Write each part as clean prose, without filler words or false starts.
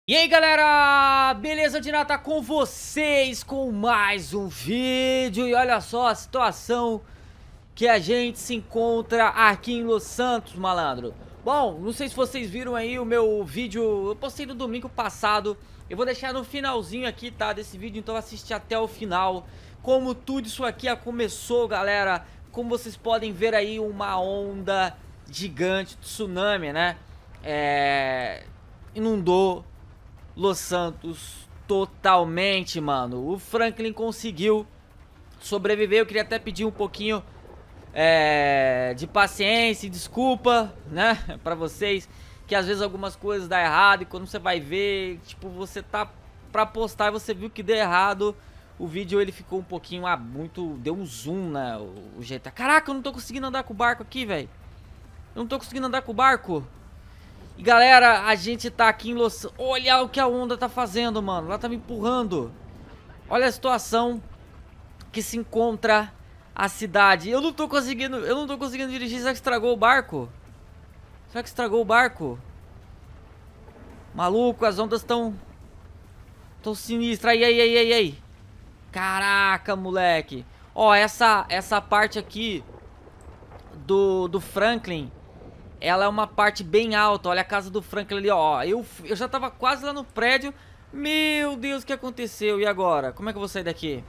E aí galera, beleza? De nada com vocês com mais um vídeo. E olha só a situação que a gente se encontra aqui em Los Santos, malandro. Bom, não sei se vocês viram aí o meu vídeo, eu postei no domingo passado. Eu vou deixar no finalzinho aqui, tá, desse vídeo, então assiste até o final. Como tudo isso aqui começou, galera. Como vocês podem ver aí, uma onda gigante, tsunami, né? Inundou Los Santos totalmente, mano. O Franklin conseguiu sobreviver. Eu queria até pedir um pouquinho de paciência e desculpa, né, pra vocês, que às vezes algumas coisas dão errado e quando você vai ver, tipo, você tá pra postar e você viu que deu errado, o vídeo ele ficou um pouquinho, deu um zoom, né, o jeito. Caraca, eu não tô conseguindo andar com o barco aqui, velho. Eu não tô conseguindo andar com o barco. E galera, a gente tá aqui em Los... Olha o que a onda tá fazendo, mano. Ela tá me empurrando. Olha a situação que se encontra a cidade. Eu não tô conseguindo dirigir. Será que estragou o barco? Será que estragou o barco? Maluco, as ondas tão sinistras. Aí. Caraca, moleque. Ó, essa parte aqui do Franklin, ela é uma parte bem alta. Olha a casa do Franklin ali, ó. Eu já tava quase lá no prédio. Meu Deus, o que aconteceu? E agora? Como é que eu vou sair daqui?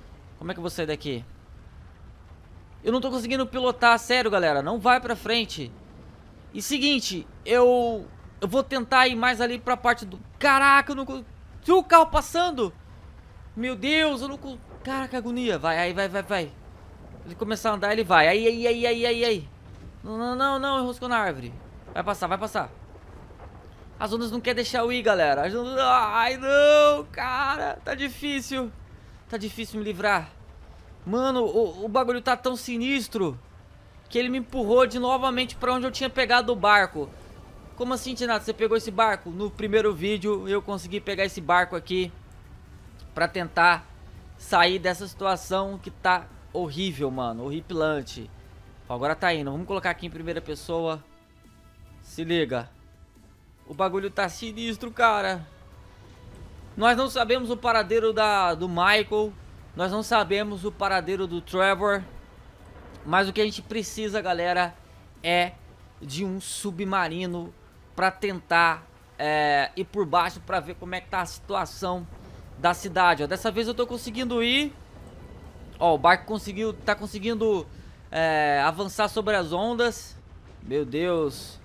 Eu não tô conseguindo pilotar, sério, galera. Não vai pra frente. E seguinte, eu vou tentar ir mais ali pra parte do... Caraca, eu não consigo... O carro passando! Meu Deus, eu não consigo... Caraca, que agonia. Vai. Ele começar a andar, ele vai. Aí. Não, enroscou na árvore. Vai passar. As ondas não querem deixar eu ir, galera. Ai, não, cara. Tá difícil me livrar. Mano, o bagulho tá tão sinistro que ele me empurrou novamente pra onde eu tinha pegado o barco. Como assim, Tinato? Você pegou esse barco? No primeiro vídeo eu consegui pegar esse barco aqui pra tentar sair dessa situação que tá horrível, mano. Horripilante. Agora tá indo, vamos colocar aqui em primeira pessoa. Se liga. O bagulho tá sinistro, cara. Nós não sabemos o paradeiro do Michael. Nós não sabemos o paradeiro do Trevor. Mas o que a gente precisa, galera, é de um submarino pra tentar ir por baixo pra ver como é que tá a situação da cidade. Ó, dessa vez eu tô conseguindo ir. Ó, o barco tá conseguindo... avançar sobre as ondas. Meu Deus.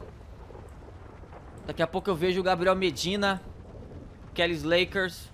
Daqui a pouco eu vejo o Gabriel Medina, Kelly Lakers.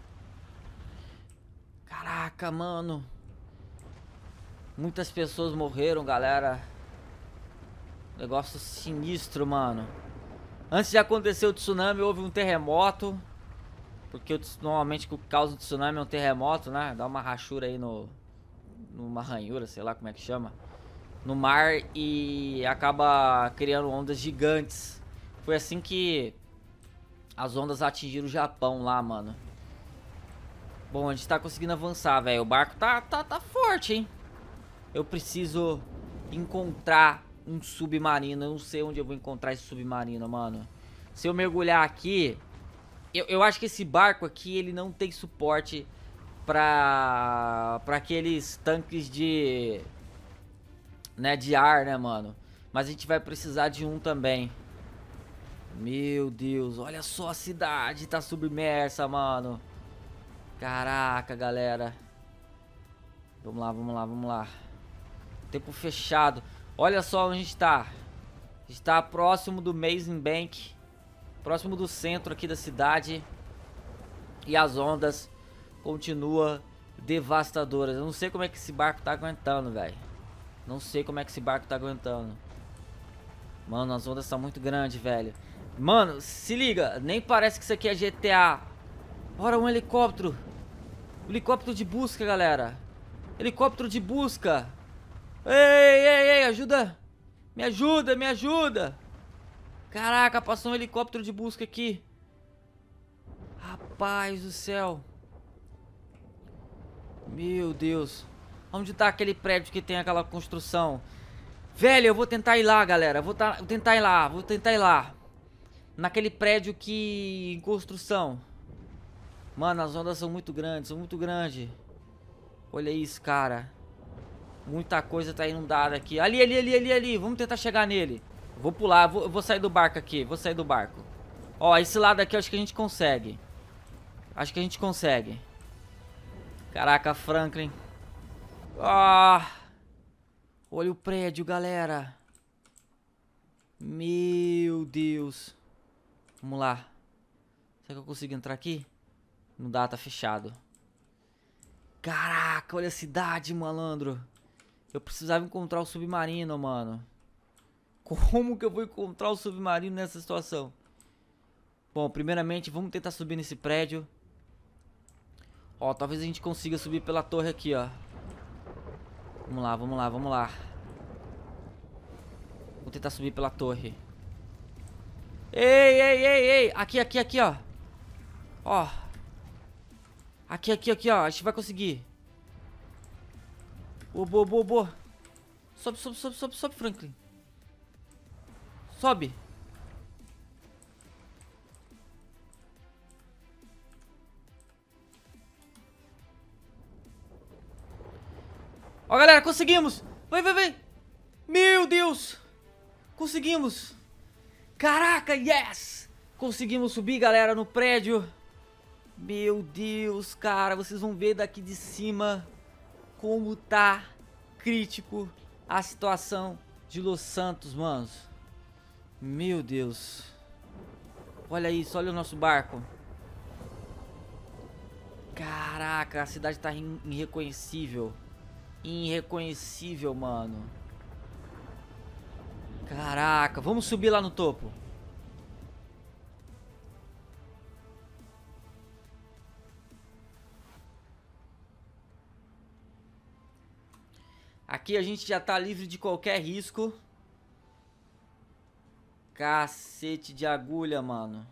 Caraca, mano. Muitas pessoas morreram, galera. Negócio sinistro, mano. Antes de acontecer o tsunami, houve um terremoto. Porque normalmente o que causa o tsunami é um terremoto, né? Dá uma rachura aí numa ranhura, sei lá como é que chama, no mar, e acaba criando ondas gigantes. Foi assim que as ondas atingiram o Japão lá, mano. Bom, a gente tá conseguindo avançar, velho. O barco tá forte, hein? Eu preciso encontrar um submarino. Eu não sei onde eu vou encontrar esse submarino, mano. Se eu mergulhar aqui, eu acho que esse barco aqui, ele não tem suporte pra aqueles tanques de ar, né, mano? Mas a gente vai precisar de um também. Meu Deus, olha só a cidade, tá submersa, mano. Caraca, galera. Vamos lá. Tempo fechado. Olha só onde a gente tá. A gente tá próximo do Amazing Bank, próximo do centro aqui da cidade. E as ondas continua devastadoras. Eu não sei como é que esse barco tá aguentando, velho. Mano, as ondas são muito grandes, velho. Mano, se liga. Nem parece que isso aqui é GTA. Bora, um helicóptero. Helicóptero de busca, galera. Helicóptero de busca. Ei, ajuda. Me ajuda. Caraca, passou um helicóptero de busca aqui. Rapaz do céu. Meu Deus. Onde tá aquele prédio que tem aquela construção? Velho, eu vou tentar ir lá, galera. Vou tentar ir lá. naquele prédio que... em construção. Mano, as ondas são muito grandes, Olha isso, cara. Muita coisa tá inundada aqui. Ali. Vamos tentar chegar nele. Vou pular, eu vou sair do barco aqui. Vou sair do barco. Ó, esse lado aqui eu acho que a gente consegue. Caraca, Franklin. Ah! Olha o prédio, galera. Meu Deus. Vamos lá. Será que eu consigo entrar aqui? Não dá, tá fechado. Caraca, olha a cidade, malandro. Eu precisava encontrar o submarino, mano. Como que eu vou encontrar o submarino nessa situação? Bom, primeiramente, vamos tentar subir nesse prédio. Ó, talvez a gente consiga subir pela torre aqui, ó. Vamos lá. Vou tentar subir pela torre. Ei. Aqui, ó. Ó. Aqui, ó. A gente vai conseguir. Boa. Sobe, Franklin. Sobe. Ó, galera, conseguimos. Vai. Meu Deus. Conseguimos. Caraca, yes. Conseguimos subir, galera, no prédio. Meu Deus, cara. Vocês vão ver daqui de cima como tá crítico a situação de Los Santos, manos. Meu Deus. Olha isso, olha o nosso barco. Caraca, a cidade tá irreconhecível. Irreconhecível, mano. Caraca, vamos subir lá no topo. Aqui a gente já tá livre de qualquer risco. Cacete de agulha, mano.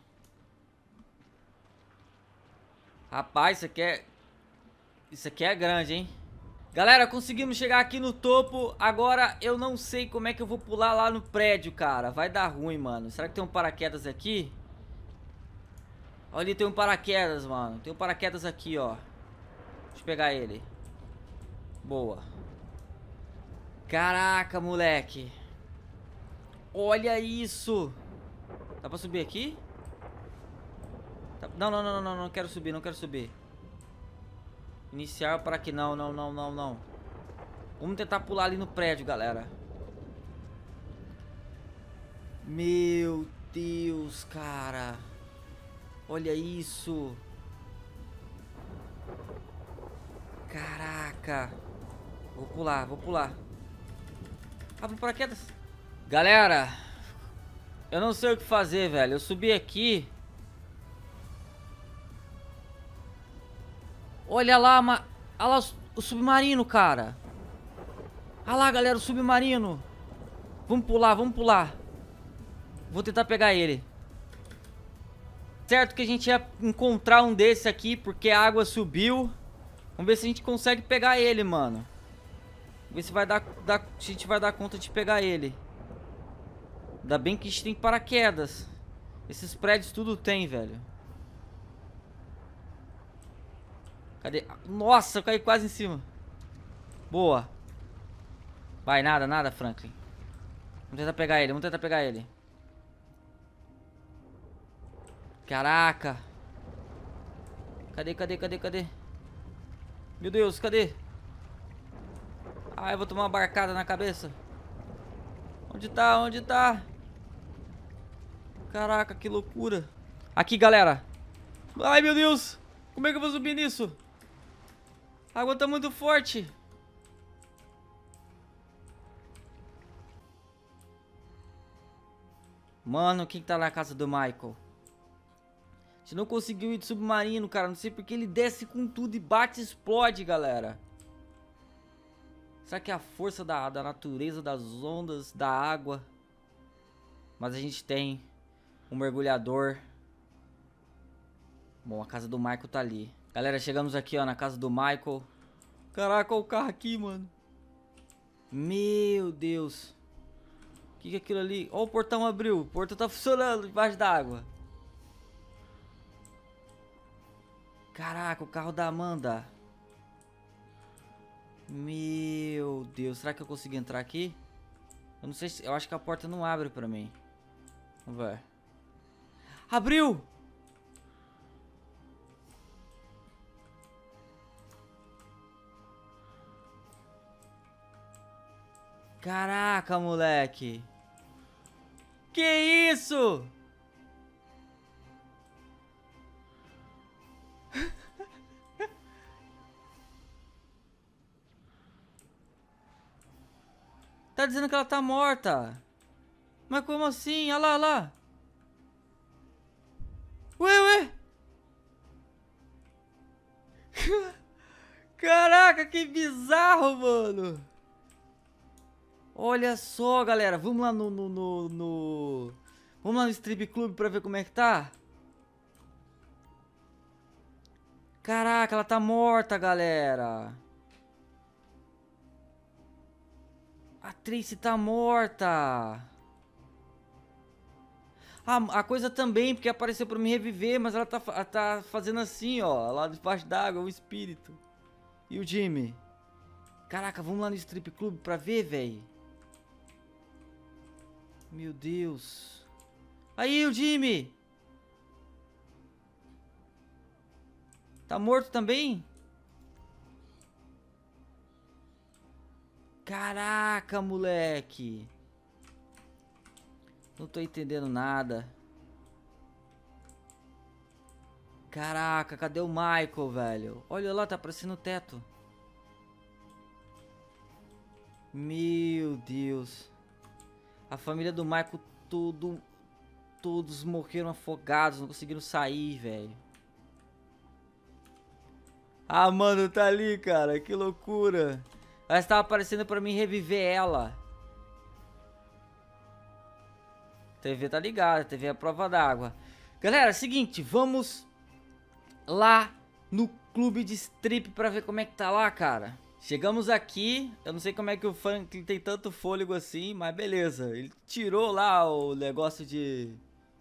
Rapaz, isso aqui é grande, hein? Galera, conseguimos chegar aqui no topo. Agora eu não sei como é que eu vou pular lá no prédio, cara. Vai dar ruim, mano. Será que tem um paraquedas aqui? Olha ali, tem um paraquedas, mano. Tem um paraquedas aqui, ó. Deixa eu pegar ele. Boa. Caraca, moleque. Olha isso. Dá pra subir aqui? Não quero subir. Iniciar para que não. Vamos tentar pular ali no prédio, galera. Meu Deus, cara. Olha isso. Caraca. Vou pular. Abre o paraquedas. Galera, eu não sei o que fazer, velho. Eu subi aqui. Olha lá, olha lá o submarino, cara. Olha lá, galera, o submarino. Vamos pular. Vou tentar pegar ele. Certo que a gente ia encontrar um desse aqui, porque a água subiu. Vamos ver se a gente consegue pegar ele, mano. Ver se vai dar, se a gente vai dar conta de pegar ele. Ainda bem que a gente tem paraquedas. Esses prédios tudo tem, velho. Cadê? Nossa, eu caí quase em cima. Boa. Vai, nada, Franklin. Vamos tentar pegar ele. Caraca. Cadê? Meu Deus, cadê? Ah, eu vou tomar uma barcada na cabeça. Onde tá? Caraca, que loucura. Aqui, galera. Ai, meu Deus. Como é que eu vou subir nisso? A água tá muito forte. Mano, quem tá na casa do Michael? A gente não conseguiu ir de submarino, cara. Não sei porque ele desce com tudo e bate e explode, galera. Será que é a força da natureza, das ondas, da água? Mas a gente tem um mergulhador. Bom, a casa do Michael tá ali. Galera, chegamos aqui, ó, na casa do Michael. Caraca, olha o carro aqui, mano. Meu Deus. Que é aquilo ali? Ó, o portão abriu. O portão tá funcionando debaixo d'água. Caraca, o carro da Amanda. Meu Deus, será que eu consigo entrar aqui? Eu não sei se... Eu acho que a porta não abre pra mim. Vamos ver. Abriu! Caraca, moleque. Que isso? Tá dizendo que ela tá morta. Mas como assim? Olha lá, olha lá. Ué. Caraca, que bizarro, mano. Olha só, galera. Vamos lá Vamos lá no Strip Club pra ver como é que tá. Caraca, ela tá morta, galera. A Tracy tá morta. A coisa também, porque apareceu pra me reviver, mas ela tá fazendo assim, ó. Lá debaixo d'água, o espírito. E o Jimmy. Caraca, vamos lá no Strip Club pra ver, velho. Meu Deus. Aí, o Jimmy. Tá morto também? Caraca, moleque. Não tô entendendo nada. Caraca, cadê o Michael, velho? Olha lá, tá aparecendo o teto. Meu Deus. A família do Michael, todos morreram afogados, não conseguiram sair, velho. Ah, mano, tá ali, cara. Que loucura. Ela estava aparecendo pra mim reviver ela. A TV tá ligada, a TV é a prova d'água. Galera, seguinte, vamos lá no clube de strip pra ver como é que tá lá, cara. Chegamos aqui, eu não sei como é que o Franklin tem tanto fôlego assim, mas beleza. Ele tirou lá o negócio de...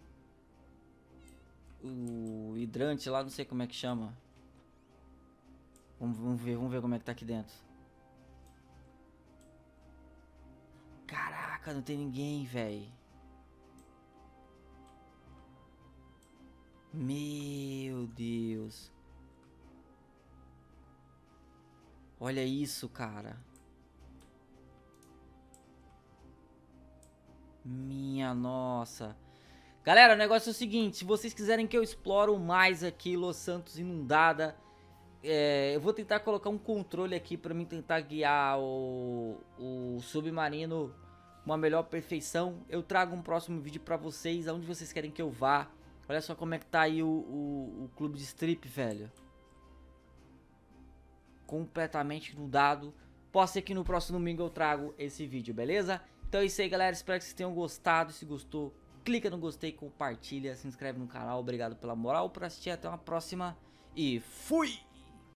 o hidrante lá, não sei como é que chama. Vamos ver como é que tá aqui dentro. Caraca, não tem ninguém, velho. Meu Deus. Olha isso, cara. Minha nossa. Galera, o negócio é o seguinte. Se vocês quiserem que eu explore mais aqui Los Santos inundada, eu vou tentar colocar um controle aqui pra mim tentar guiar o submarino uma melhor perfeição. Eu trago um próximo vídeo pra vocês, aonde vocês querem que eu vá. Olha só como é que tá aí o clube de strip, velho. Completamente inundado. Pode ser que no próximo domingo eu trago esse vídeo, beleza? Então é isso aí, galera. Espero que vocês tenham gostado. Se gostou, clica no gostei, compartilha, se inscreve no canal. Obrigado pela moral, por assistir. Até uma próxima e fui!